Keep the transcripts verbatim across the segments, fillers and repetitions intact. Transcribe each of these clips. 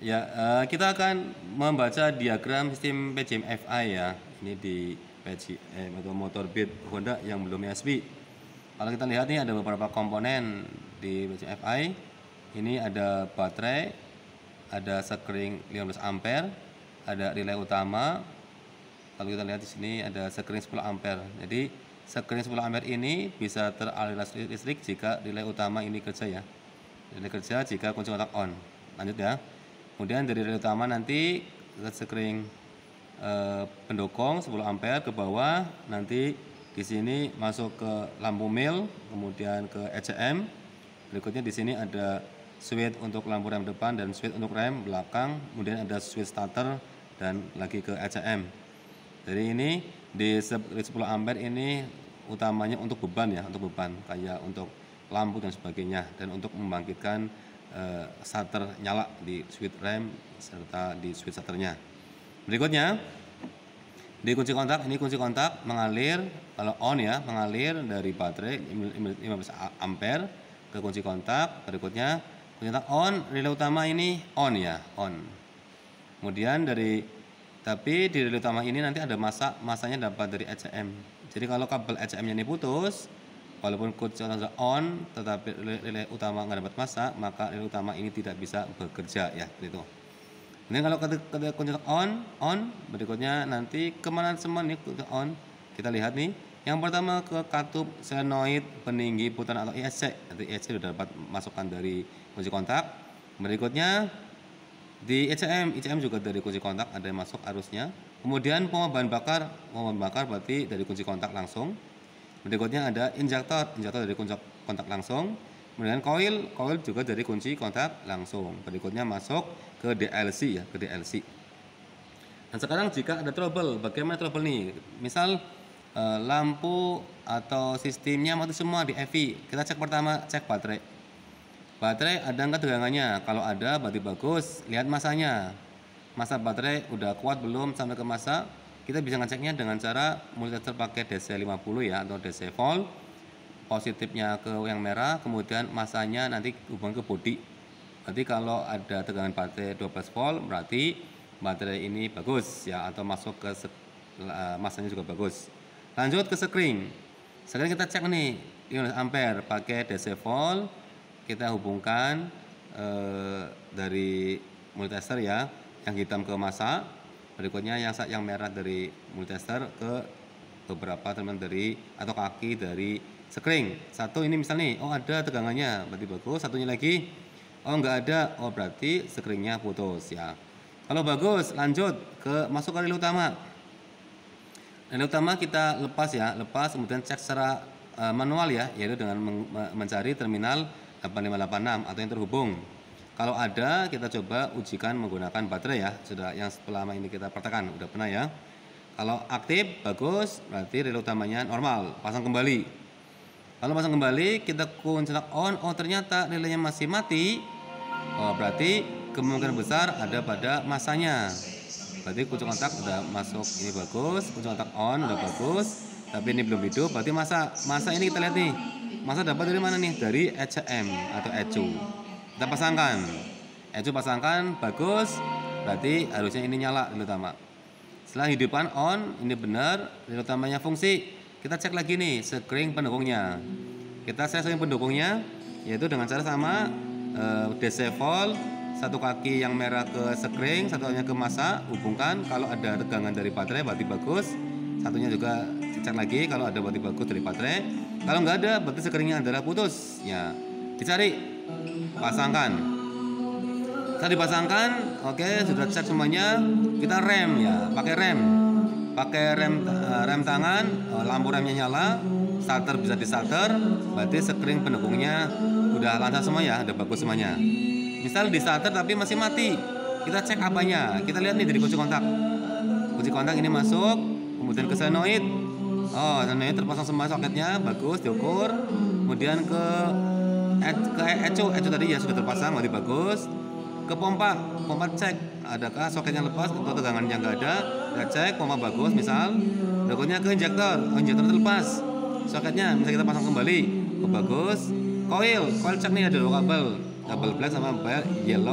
Ya, eh, kita akan membaca diagram sistem P J M F I ya. Ini di P J M atau motor bit Honda yang belum U S B. Kalau kita lihat nih ada beberapa komponen di P J M F I. Ini ada baterai, ada sekring lima belas ampere, ada relay utama. Kalau kita lihat di sini ada sekring sepuluh ampere. Jadi sekring sepuluh ampere ini bisa teraliri listrik jika relay utama ini kerja ya. Relay kerja jika kunci kontak on. Lanjut ya. Kemudian dari relay utama nanti ke sekring eh, pendukung sepuluh ampere ke bawah, nanti di sini masuk ke lampu mil, kemudian ke E C M. Berikutnya di sini ada switch untuk lampu rem depan dan switch untuk rem belakang, kemudian ada switch starter dan lagi ke E C M. Jadi ini di sepuluh ampere ini utamanya untuk beban ya, untuk beban kayak untuk lampu dan sebagainya, dan untuk membangkitkan Uh, starter nyala di switch rem serta di switch starternya. Berikutnya di kunci kontak, ini kunci kontak mengalir kalau on ya, mengalir dari baterai lima belas ampere ke kunci kontak. Berikutnya kunci kontak on, relay utama ini on ya, on. Kemudian dari tapi di relay utama ini nanti ada masa, masanya dapat dari E C M. Jadi kalau kabel E C M-nya ini putus, walaupun kunci kontak on, tetapi relay utama nggak dapat masa, maka relay utama ini tidak bisa bekerja ya, gitu. Ini kalau ketika kunci kontak on, on, berikutnya nanti kemana semua nih kunci on? Kita lihat nih, yang pertama ke katup solenoid peninggi putaran atau I S C. Nanti I S C sudah dapat masukan dari kunci kontak. Berikutnya di E C M, E C M juga dari kunci kontak ada yang masuk arusnya. Kemudian pompa bahan bakar, pompa bahan bakar berarti dari kunci kontak langsung. Berikutnya ada injektor, injektor dari kunci kontak langsung. Kemudian coil, coil juga dari kunci kontak langsung. Berikutnya masuk ke D L C ya, ke D L C. Dan sekarang jika ada trouble, bagaimana trouble nih? Misal eh, lampu atau sistemnya mati semua di E V. Kita cek pertama, cek baterai. Baterai ada nggak tegangannya? Kalau ada berarti bagus. Lihat masanya. Masa baterai udah kuat belum sampai ke masa? Kita bisa ngeceknya dengan cara multimeter pakai D C lima puluh ya, atau D C volt. Positifnya ke yang merah, kemudian masanya nanti hubungan ke bodi. Berarti kalau ada tegangan baterai dua belas volt, berarti baterai ini bagus ya, atau masuk ke masanya juga bagus. Lanjut ke sekring. Sekring kita cek nih, lima belas ampere pakai D C volt. Kita hubungkan eh, dari multitester ya, yang hitam ke masa. Berikutnya yang yang merah dari multitester ke beberapa teman dari atau kaki dari sekring. Satu ini misal nih, oh ada tegangannya, berarti bagus. Satunya lagi, oh enggak ada, oh berarti sekringnya putus ya. Kalau bagus, lanjut ke masuk ke relay utama. Relay utama kita lepas ya, lepas kemudian cek secara uh, manual ya, yaitu dengan men mencari terminal delapan lima delapan enam atau yang terhubung. Kalau ada, kita coba ujikan menggunakan baterai ya. Sudah yang selama ini kita praktekkan, udah pernah ya. Kalau aktif, bagus, berarti relay utamanya normal, pasang kembali. Kalau pasang kembali, kita kunci on, oh ternyata relaynya masih mati. Oh berarti kemungkinan besar ada pada masanya. Berarti kunci kontak udah masuk, ini bagus, kunci kontak on udah bagus, tapi ini belum hidup, berarti masa masa ini kita lihat nih. Masa dapat dari mana nih? Dari E C M atau E C U. Kita pasangkan, E C U pasangkan, bagus, berarti harusnya ini nyala relay utama. Setelah hidupan on, ini benar, relay utamanya fungsi. Kita cek lagi nih sekring pendukungnya. Kita cek sekring pendukungnya, yaitu dengan cara sama eh, D C volt, satu kaki yang merah ke sekring, satunya ke masa, hubungkan. Kalau ada tegangan dari baterai berarti bagus. Satunya juga cek lagi kalau ada berarti bagus dari baterai. Kalau nggak ada berarti sekringnya adalah putus. Ya, dicari, pasangkan. Setelah dipasangkan, oke sudah cek semuanya. Kita rem ya, pakai rem. Pakai rem rem tangan, lampu remnya nyala, starter bisa di starter, berarti sekring pendukungnya udah lancar semua ya, udah bagus semuanya. Misal di starter tapi masih mati, kita cek apanya, kita lihat nih dari kunci kontak. Kunci kontak ini masuk, kemudian ke solenoid, oh solenoid terpasang semua soketnya, bagus diukur. Kemudian ke ke E C U, E C U tadi ya sudah terpasang, berarti bagus. Ke pompa, pompa cek adakah soketnya lepas atau tegangannya nggak ada. Kita cek pompa bagus misal. Berikutnya ke injektor, oh, injektor terlepas soketnya, bisa kita pasang kembali, oh bagus. Coil, coil cek nih ada dua kabel, kabel black sama kabel yellow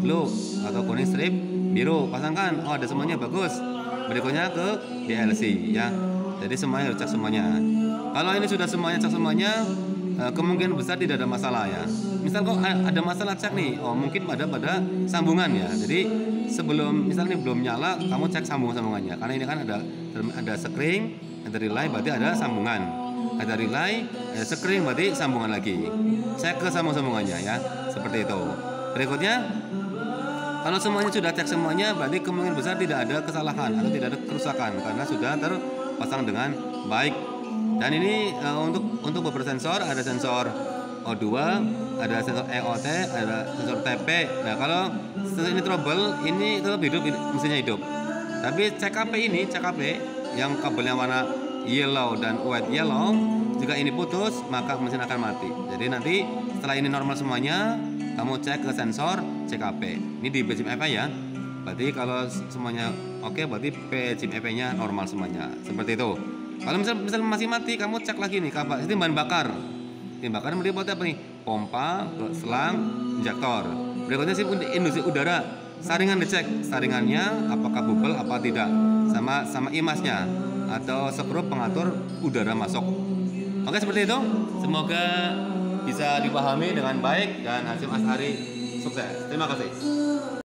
blue atau kuning strip biru, pasangkan. Oh, ada semuanya, bagus. Berikutnya ke D L C ya. Jadi semuanya harus cek semuanya. Kalau ini sudah semuanya cek semuanya, kemungkinan besar tidak ada masalah ya. Misal kok ada masalah cek nih, oh mungkin pada pada sambungan ya. Jadi sebelum misal ini belum nyala, kamu cek sambung-sambungannya. Karena ini kan ada ada sekring, ada relay, berarti ada sambungan. Ada relay, ada sekring, berarti sambungan lagi. Cek ke sambung-sambungannya ya, seperti itu. Berikutnya, kalau semuanya sudah cek semuanya, berarti kemungkinan besar tidak ada kesalahan atau tidak ada kerusakan karena sudah terpasang dengan baik. Dan ini uh, untuk untuk beberapa sensor, ada sensor O dua, ada sensor E O T, ada sensor T P. Nah, kalau sensor ini trouble, ini tetap hidup, mesinnya hidup. Tapi C K P ini, C K P yang kabelnya warna yellow dan white yellow, jika ini putus, maka mesin akan mati. Jadi nanti setelah ini normal semuanya, kamu cek ke sensor C K P. Ini di P J M F I ya. Berarti kalau semuanya oke, okay, berarti P J M F I-nya normal semuanya. Seperti itu. Kalau misal, misal masih mati, kamu cek lagi nih kapal. Ini bahan bakar. Bahan bakar dia buat apa nih? Pompa, selang, injektor. Berikutnya sih industri udara. Saringan dicek, saringannya apakah bubble apa tidak, sama sama imasnya atau skru pengatur udara masuk. Oke, seperti itu. Semoga bisa dipahami dengan baik dan Hasyim Asy'ari sukses. Terima kasih.